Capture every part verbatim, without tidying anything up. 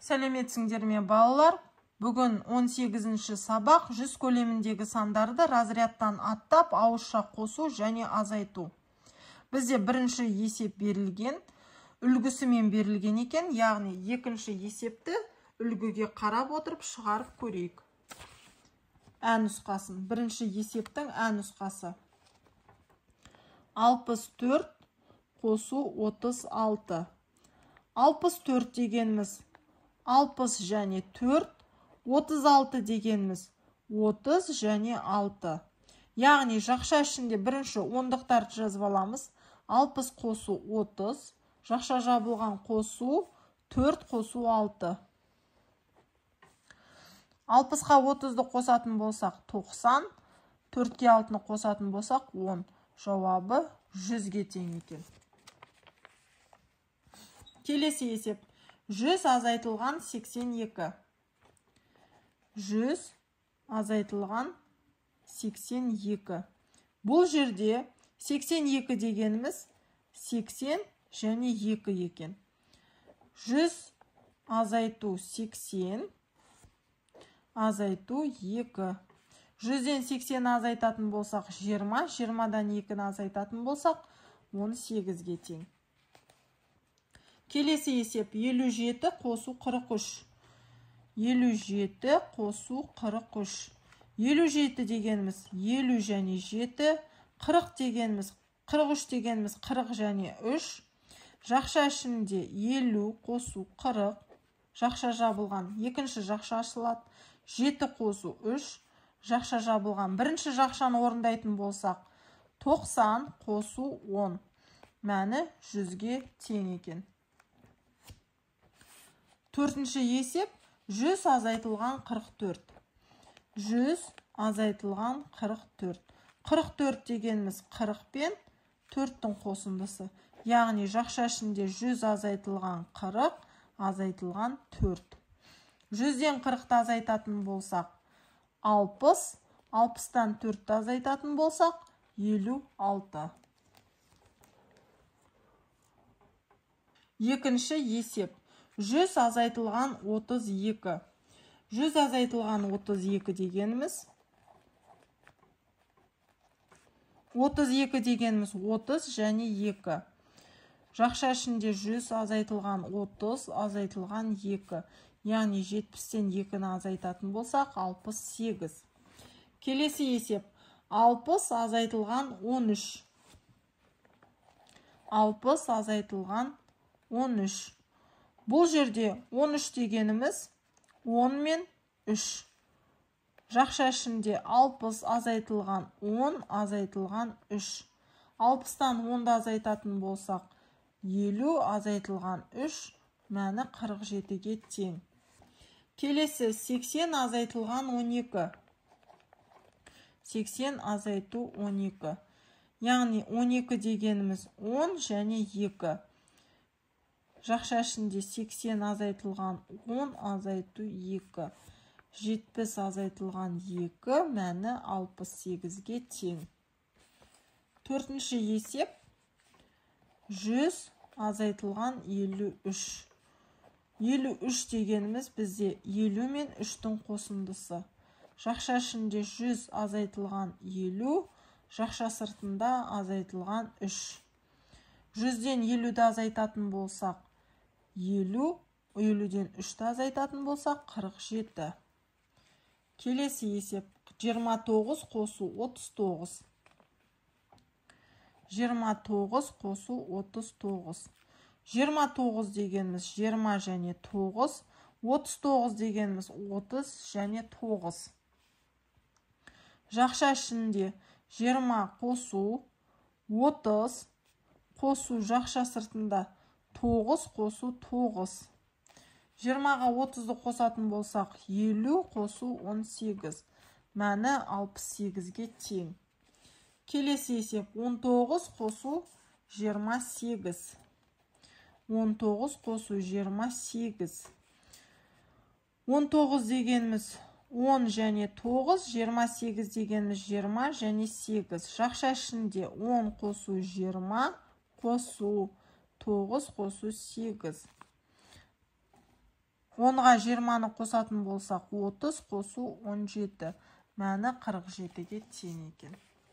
Сәлеметсіңдер ме балалар? Бүгін он сегізінші сабақ жүз көлеміндегі сандарды разрядтан аттап ауызша қосу және азайту. Бізде бірінші есеп берілген, үлгісімен берілген екен, яғни екінші есепті үлгіге қарап отырып шығарып көрейік. Ә нұсқасын, бірінші есептің ә нұсқасы. алпыс төрт қосу отыз алты. алпыс төрт дегеніміз алпыс және төрт, отыз алты дегеніміз отыз және алты. Яғни жақша ішінде бірінші ондықтарды жазып аламыз. алпыс қосу отыз, жақша жабылған қосу төрт қосу алты. алпысқа отызды қосатын болсақ тоқсан, төртке алтыны қосатын болсақ он. Жауабы жүзге тең екен. Келесі есеп. жүз азайтылған сексен екі. жүз азайтылған сексен екі. Бұл жерде сексен екі дегеніміз сексен және екі екен. жүз азайту сексен, азайту екі. жүзден сексен азайтатын болсақ жиырма, жиырмадан екіні азайтатын болсақ он сегізге тең. Келесі есеп елу жеті қосу қырық үш. елу жеті қосу қырық үш. елу жеті дегеніміз елу және жеті, қырық дегеніміз қырық үш дегеніміз қырық және үш. Жақша ішінде елу қосу қырық, жақша жабылған екінші жақша ашылады. жеті қосу үш, жақша жабылған бірінші жақшаны орындайтын болсақ тоқсан қосу он. Мәні жүзге тең екен. Төртінші есеп жүз азайтылған қырық төрт. жүз азайтылған қырық төрт. қырық төрт дегеніміз қырық пен төрттің қосындысы. Яғни жақша ішінде жүз азайтылған қырық, азайтылған төрт. жүзден қырықты азайтатын болсақ алпыс, алпыстан төртті азайтатын болсақ елу алты. Екінші есеп. жүз азайтылған отыз екі. жүз азайтылған отыз екі дегеніміз отыз екі дегеніміз отыз және екі. Жақша ішінде жүз азайтылған отыз, азайтылған екі. Яғни жетпістен екіні азайтатын болсақ алпыс сегіз. Келесі есеп. алпыс азайтылған он үш. алпыс азайтылған он үш. Бұл жерде он үш дегеніміз он мен үш. Жақша ішінде алпыс азайтылған он, азайтылған үш. алпыстан онды азайтатын болсақ елу, азайтылған үш. Мәні қырық жетіге тең. Келесі сексен азайтылған он екі. сексен азайту он екі. Яғни он екі дегеніміз он және екі. Жақша ішінде сексен азайтылған он, азайту екі. жетпіс азайтылған екі, мәні алпыс сегізге тең. Төртінші есеп жүз азайтылған елу үш. елу үш дегеніміз бізде елу мен үштің қосындысы. Жақша ішінде жүз азайтылған елу, жақша сыртында азайтылған үш. жүзден елуді азайтатын болсақ елу, елуден үшті азайтатын болсақ қырық жеті. Келесі есеп жиырма тоғыз қосу отыз тоғыз. жиырма тоғыз қосу отыз тоғыз. жиырма тоғыз дегеніміз жиырма және тоғыз, отыз тоғыз дегеніміз отыз және тоғыз. Жақша ішінде жиырма қосу отыз, қосу жақша сыртында тоғыз қосу тоғыз. жиырмаға отызды қосатын болсақ елу қосу он сегіз. Мәні алпыс сегізге тең. Келесі есеп он тоғыз қосу жиырма сегіз. он тоғыз қосу жиырма сегіз. он тоғыз дегеніміз он және тоғыз, жиырма сегіз дегеніміз жиырма және сегіз. Жақша ішінде он қосу жиырма, қосу тоғыз қосу сегіз. онға жиырманы қосатын болсақ, отыз қосу он жеті. Мәні қырық жетіге тең екен.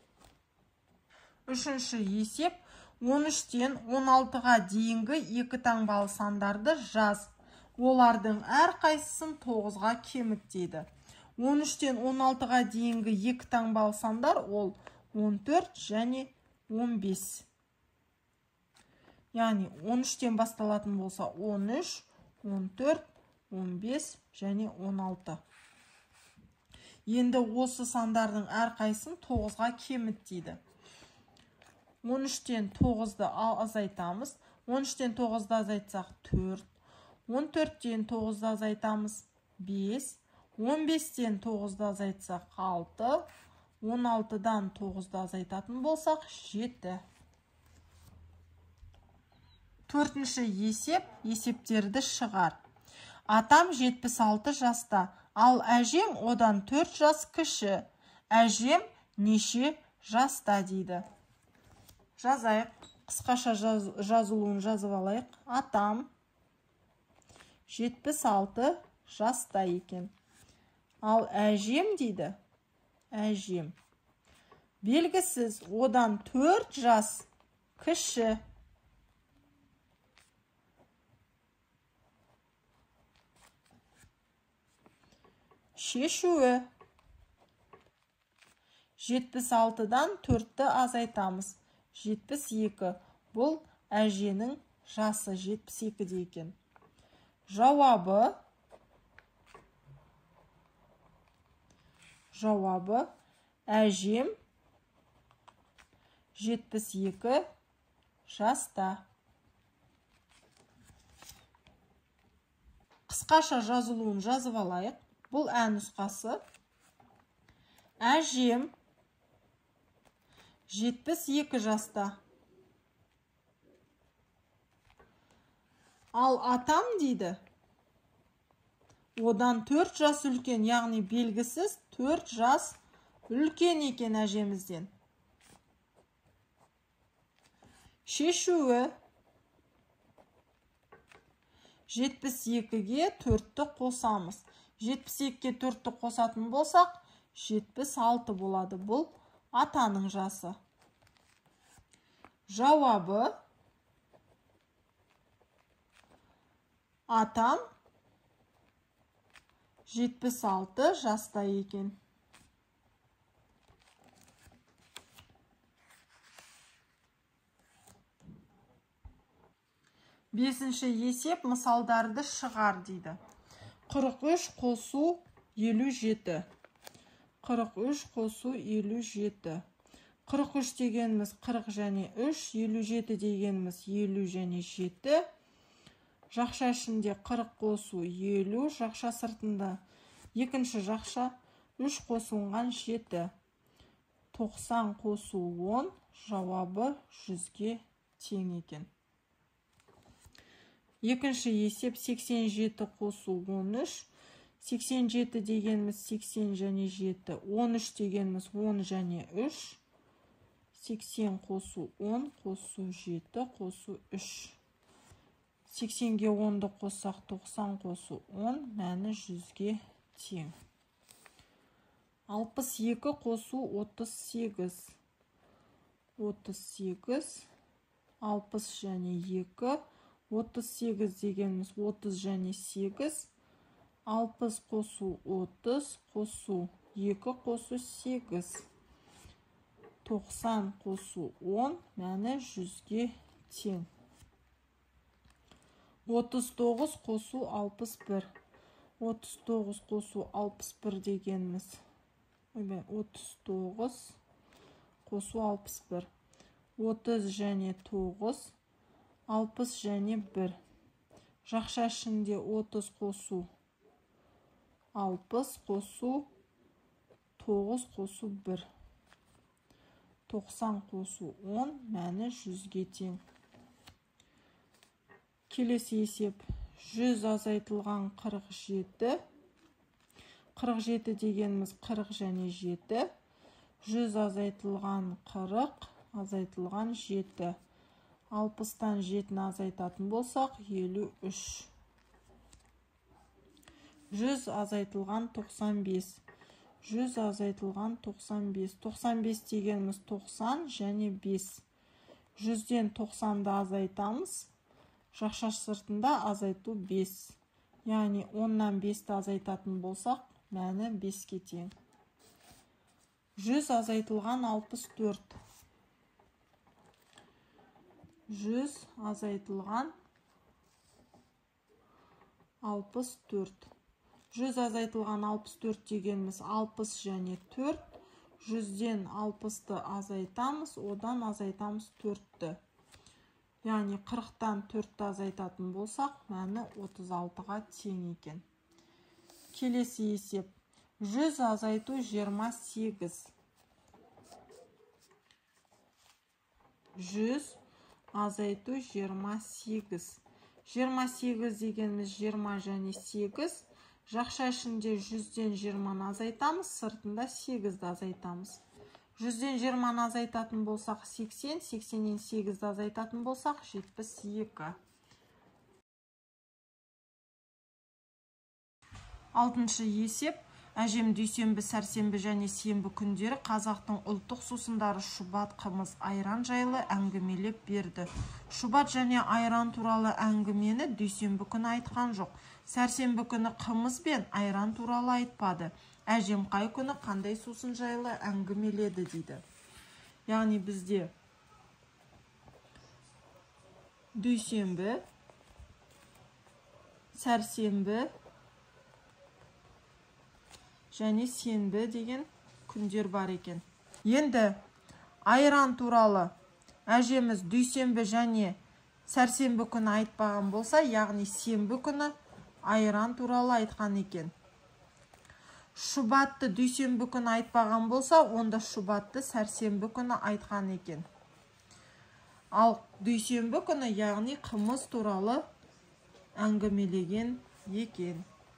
Үшінші есеп. он үштен он алтыға дейінгі екі таңбалы сандарды жаз. Олардың әрқайсысын тоғызға кеміт дейді. он үштен он алтыға дейінгі екі таңбалы сандар ол он төрт және он бес. Яғни он үштен басталатын болса он үш, он төрт, он бес және он алты. Енді осы сандардың әрқайсысын тоғызға кеміт дейді. он үштен тоғызды азайтамыз. он үштен тоғызды азайтсақ төрт. он төрттен тоғызды азайтамыз бес. он бестен тоғызды азайтсақ алты. он алтыдан тоғызды азайтатын болсақ жеті. Төртінші есеп. Есептерді шығар. Атам жетпіс алты жаста, ал әжем одан төрт жас кіші. Әжем неше жаста дейді. Жазайық. Қысқаша жаз, жазылуын жазып алайық. Атам жетпіс алты жаста екен. Ал әжем дейді. Әжем. Белгісіз, одан төрт жас кіші. Шешуі. жетпіс алтыдан төртті азайтамыз. жетпіс екі. Бұл әженің жасы жетпіс екі екен. Жауабы. Жауабы. Әжем жетпіс екі жаста. Қысқаша жазылуын жазып алайық. Бұл ә нұсқасы. Әжем жетпіс екі жаста. Ал атам дейді. Одан төрт жас үлкен, яғни белгісіз төрт жас үлкен екен әжемізден. Шешуі. жетпіс екіге төртті қосамыз. жетпіс екіге төртті қосатын болсақ, жетпіс алты болады. Бұл атаның жасы. Жауабы. Атам жетпіс алты жаста екен. Бесінші есеп. Мысалдарды шығар дейді. қырық үш қосу елу жеті. қырық үш қосу елу жеті. қырық үш дегеніміз қырық және үш, елу жеті дегеніміз елу және жеті. Жақша ішінде қырық қосу елу, жақша сыртында екінші жақша үш қосылған жеті. тоқсан қосу он, жауабы жүзге тең екен. Екінші есеп. сексен жеті қосу он үш. сексен жеті дегеніміз сексен және жеті. он үш дегеніміз он және үш. сексен қосу он, қосу жеті, қосу үш. сексенге онды қоссақ тоқсан қосу он, мәні жүзге тең. алпыс екі қосу отыз сегіз. отыз сегіз. алпыс және екі. отыз сегіз дегеніміз отыз және сегіз. алпыс қосу отыз, қосу екі, қосу сегіз. тоқсан қосу он, мәні жүзге тең. отыз тоғыз қосу алпыс бір. отыз тоғыз қосу алпыс бір дегеніміз. отыз тоғыз қосу алпыс бір. отыз және тоғыз. алпыс және бір. Жақша ішінде отыз қосу алпыс, қосу тоғыз, қосу бір. тоқсан қосу он, мәні жүзге тең. Келесі есеп. жүз азайтылған қырық жеті. қырық жеті дегеніміз қырық және жеті. жүз азайтылған қырық, азайтылған жеті. алпыстан жетіні азайтатын болсақ елу үш. жүз азайтылған тоқсан бес. жүз азайтылған тоқсан бес. тоқсан бес дегеніміз тоқсан және бес. жүзден тоқсанды азайтамыз. Жақша сыртында азайту бес. Яғни оннан бесті азайтатын болсақ, мәні беске тең. жүз азайтылған алпыс төрт. жүз азайтылған алпыс төрт. жүз азайтылған алпыс төрт дегеніміз алпыс және төрт. жүзден алпысты азайтамыз, одан азайтамыз төртті. Яғни қырықтан төртті азайтатын болсақ, мәні отыз алтыға тең екен. Келесі есеп. жүз азайту жиырма сегіз. жүз азайту жиырма сегіз. жиырма сегіз дегеніміз жиырма және сегіз. Жақша ішінде жүзден жиырманы азайтамыз, сыртында сегізді азайтамыз. жүзден жиырманы азайтатын болсақ сексен, сексеннен сегізді азайтатын болсақ жетпіс екі. Алтыншы есеп. Әжем дүйсенбі, сәрсенбі және сенбі күндері қазақтың ұлттық сусындары шұбат, қымыз, айран жайлы әңгімелеп берді. Шұбат және айран туралы әңгімені дүйсенбі күні айтқан жоқ. Сәрсенбі күні қымыз бен айран туралы айтпады. Әжем қай күні қандай сусын жайлы әңгімеледі дейді. Яғни бізде дүйсенбі, сәрсенбі және сенбі деген күндер бар екен. Енді айран туралы әжеміз дүйсенбі және сәрсенбі күні айтпаған болса, яғни сенбі күні айран туралы айтқан екен. Шұбатты дүйсенбі күні айтпаған болса, онда шұбатты сәрсенбі күні айтқан екен. Ал дүйсенбі күні, яғни қымыз туралы әңгімелеген екен.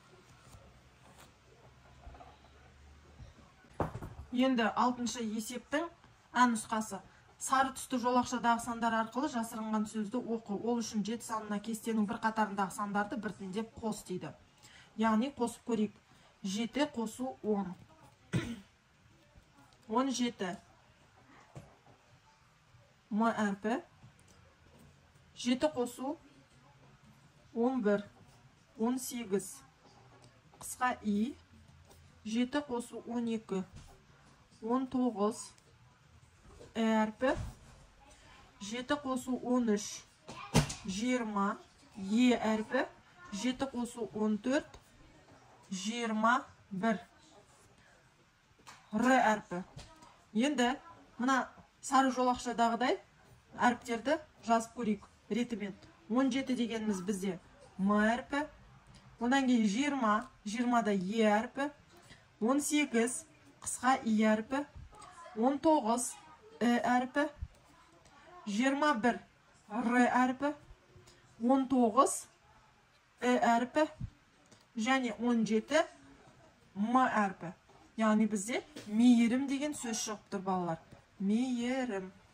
Енді алтыншы есептің ән нұсқасы. Сары түсті жолақшадағы сандар арқылы жасырынған сөзді оқы. Ол үшін жеті санына кестенің бір қатарындағы сандарды біртіндеп қос дейді. Яғни қосып көрейік. жеті қосу он. он жеті. М әрпі. жеті қосу он бір. он сегіз. Қысқа и. жеті қосу он екі. он тоғыз. әрпі. жеті қосу он үш. жиырма. Е әрпі. жеті қосу он төрт. жиырма бір. Р әрпі. Енді мына сары жолақшадағыдай әріптерді жазып көрейік ретімен. он жеті дегеніміз бізде М әрпі. Одан кейін жиырма. жиырмада Е әрпі. он сегіз. Қысқа И әрпі. он тоғыз. Э әрпі. жиырма бір. Р әрпі. он тоғыз. Э әрпі. Және он жеті. М әрпі. Яғни бізде мейірім деген сөз шығып тұр балалар. Мейірім.